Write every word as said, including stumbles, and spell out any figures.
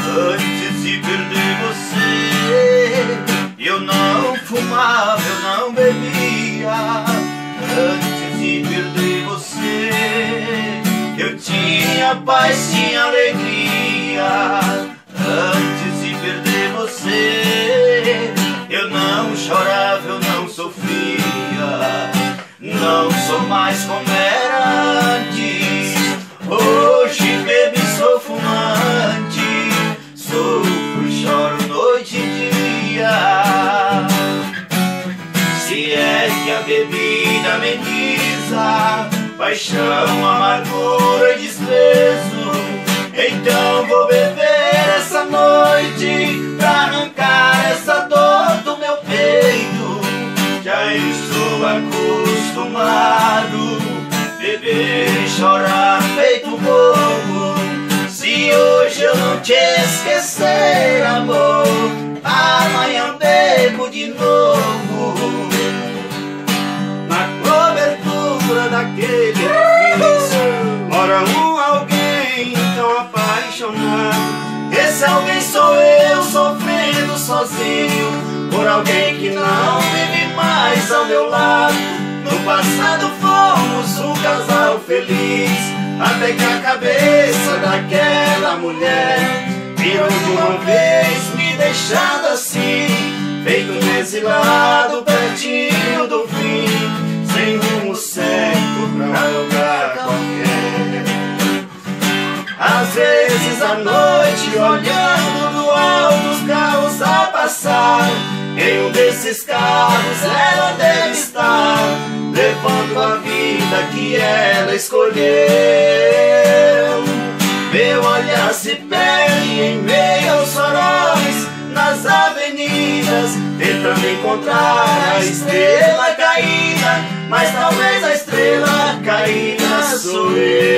Antes de perder você, eu não fumava, eu não bebia. Antes de perder você, eu tinha paz, tinha alegria. Antes de perder você, eu não chorava, eu não sofria. Não sou mais como era antes. Hoje bebo e sou fumante. Sofro, choro noite e dia. Se é que a bebida ameniza paixão, amargura e desprezo, então vou beber essa noite pra arrancar essa dor do meu peito. Já estou acostumado beber e chorar feito bobo. Se hoje eu não te esquecer, amor, amanhã bebo de novo. Na cobertura daquele edifício mora um alguém tão apaixonado. Esse alguém sou eu, sofrendo sozinho por alguém que não vive mais ao meu lado. No passado fomos um casal feliz, até que a cabeça daquela mulher virou de uma vez, me deixando assim, feito um exilado pertinho do fim, sem rumo certo pra lugar qualquer. Às vezes à noite, olhando do alto os carros a passar, em um desses carros ela deve estar, levando a vida que ela escolheu. Meu olhar se perde em meio aos faróis, nas avenidas, tentando encontrar a estrela caída, mas talvez a estrela caída sou eu.